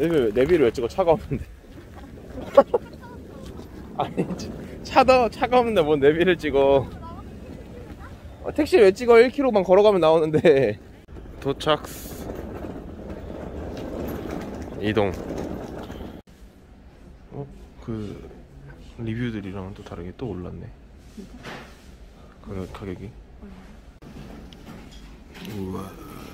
내비를 왜 찍어? 차가 없는데. 아니 차가 없는데 뭔 내비를 찍어. 택시 왜 찍어? 1km만 걸어가면 나오는데. 도착. 이동. 그 리뷰들이랑 또 다르게 또 올랐네. 가격이. 우와.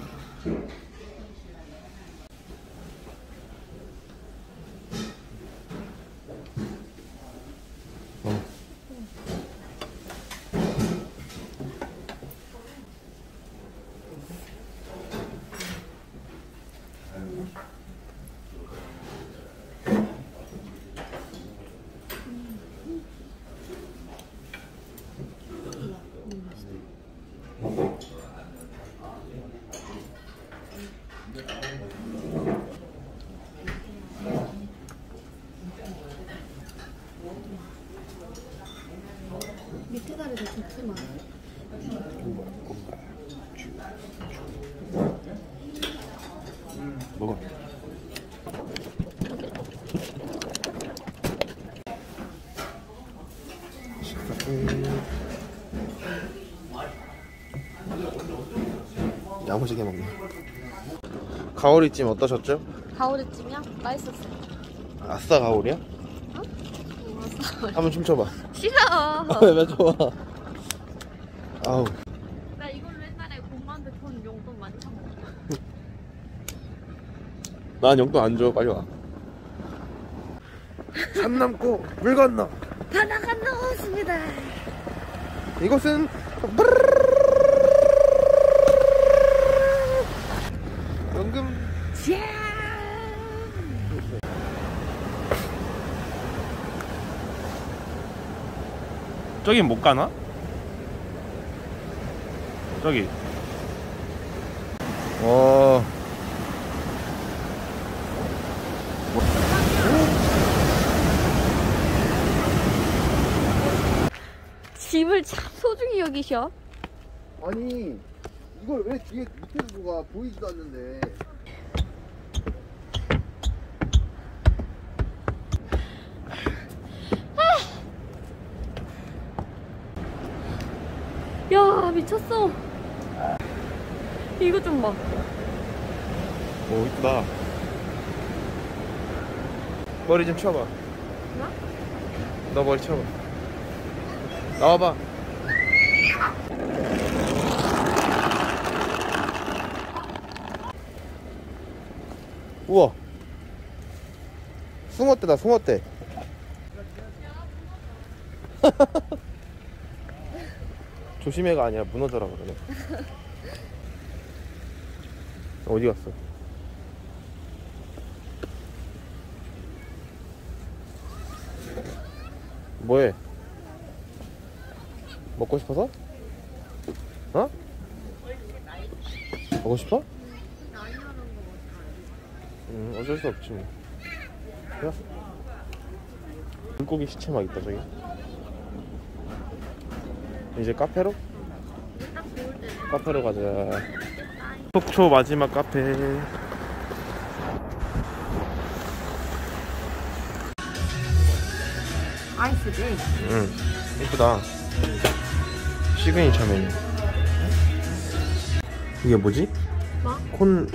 밑에 다리 더 좋지만. 먹어. 야무지게 먹네. 가오리찜 어떠셨죠? 가오리찜이요? 맛있었어요. 아싸 가오리야? 어? 한번 춤춰봐. 싫어. 왜 좋아? 아우. 나 이걸로 옛날에 공무원한테 돈 용돈 많이 처먹었어. 난 용돈 안 줘. 빨리 와. 산 넘고 물 건너. 바다가 나왔습니다. 이곳은 연금. 저긴 못 가나? 저기. 짐을 참 소중히 여기셔. 아니 이걸 왜 뒤에 밑에서 누가 보이지도 않는데. 야 미쳤어. 이거 좀 봐. 오 이쁘다. 머리 좀 쳐봐. 나? 너 머리 쳐봐. 나와봐. 우와. 숭어떼다 숭어떼. 조심해가 아니라 무너져라 그러네. 어디 갔어? 뭐해? 먹고 싶어서? 어? 먹고 싶어? 어쩔 수 없지 뭐. 야. 물고기 시체 막 있다 저기. 이제 카페로? 카페로 가자. 속초 마지막 카페. 아이스베이. 응, 이쁘다. 시그니처 메뉴. 이게 뭐지? 뭐? 콘?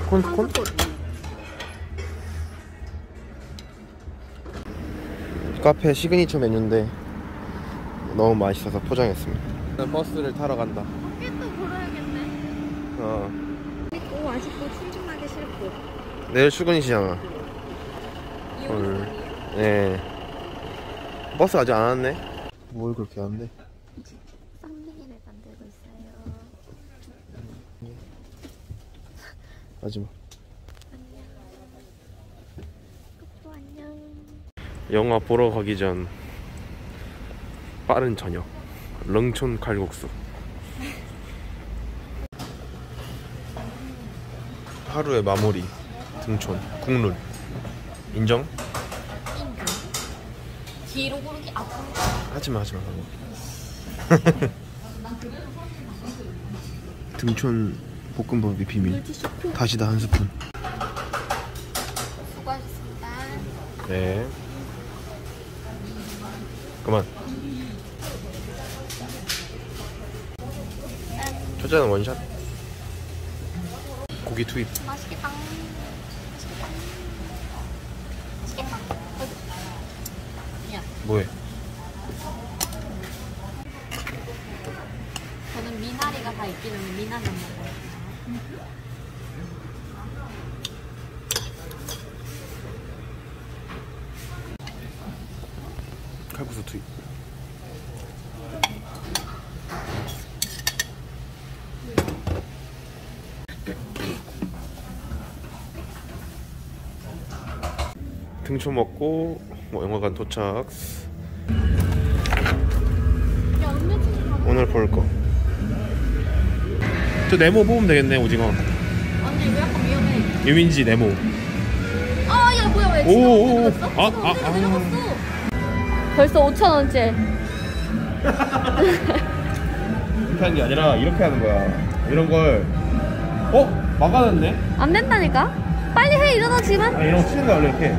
카페 시그니처 메뉴인데 너무 맛있어서 포장했습니다. 버스를 타러 간다. 어깨 또 걸어야겠네. 재밌고 아쉽고 충분하게 싫고. 내일 출근이시잖아. 이혼이 네. 버스 아직 안 왔네. 뭘 그렇게 하는데? 썸네일을 만들고 있어요. 마지막. 안녕. 또 안녕. 영화 보러 가기 전 빠른 저녁. 렁촌 칼국수. 하루의 마무리. 등촌 국룰. 인정? 뒤로 고르기 아파. 하지마. 등촌 볶음밥이 비밀. 다시다 한 스푼. 네. 그만. 초짜는 원샷. 고기 투입. 맛있겠다. 맛있겠다. 야, 뭐해? 저는 미나리가 다 있기 때문에 미나리만 먹어요. 칼국수 투입. 등초 먹고 뭐 영화관 도착. 야, 음료수 가. 오늘 볼 거. 저 네모 뽑으면 되겠네. 오징어. 언니 왜 약간 위험해? 유민지 네모. 아, 야 뭐야 왜? 오, 지금 오, 오. 언제 아, 내려갔어? 벌써 5,000원째. 이렇게 하는 게 아니라 이렇게 하는 거야. 이런 걸. 막아놨네. 안 된다니까? 빨리 해 이러다 지만. 아, 이런 거 치는 거야 원래 이렇게.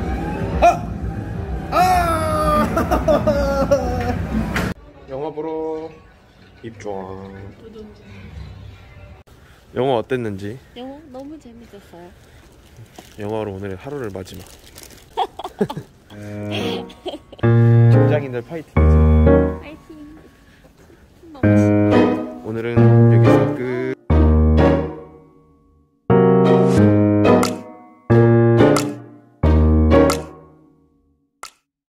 영화 보러 입장. 영화 어땠는지. 영어 너무 재밌었어요. 영화로 오늘 하루를 마지막. 팀장인들 파이팅. 파이팅.